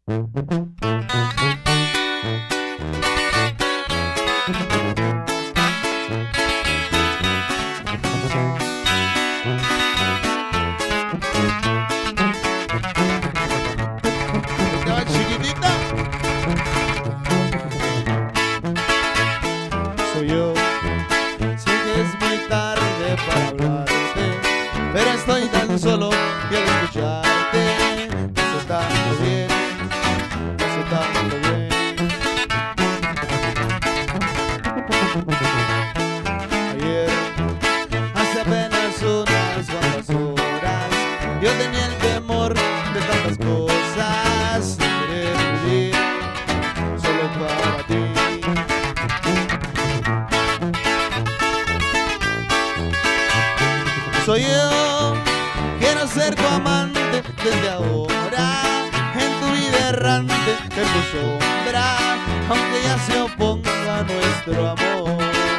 Estaba chiquitita. Soy yo. Sé que es muy tarde para hablarte, pero estoy tan solo y al escucharte eso está muy bien, eso está muy bien. Ayer, hace apenas unas cuantas horas, yo tenía el temor de tantas cosas, de querer vivir solo para ti. Soy yo, quiero ser tu amante desde ahora, en tu vida errante, en tu sombra, aunque ya se oponga nuestro amor.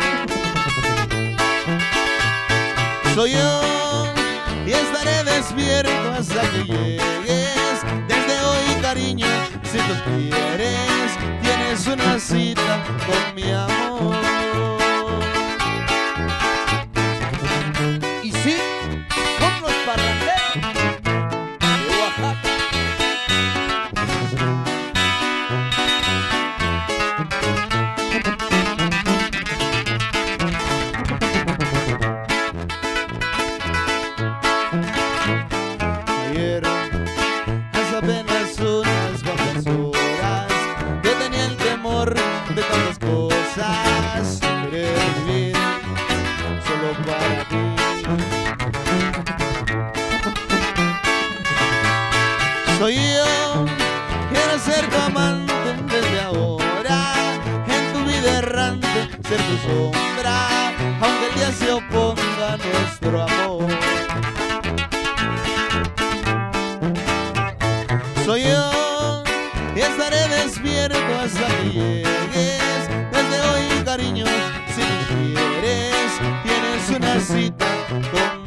Soy yo, y estaré despierto hasta que llegues. Desde hoy, cariño, si tú quieres, tienes una cita con mi amor. Y sí, con los parranderos de Oaxaca. Ayer, hace apenas unas cuantas horas, yo tenía el temor de tantas cosas, querer vivir solo para ti. Soy yo, quiero ser tu amante desde ahora, en tu vida errante, ser tu sombra, aunque el día se oponga a nuestro amor. Soy yo, y estaré despierto hasta que llegues. Desde hoy, cariño, si tú quieres, tienes una cita con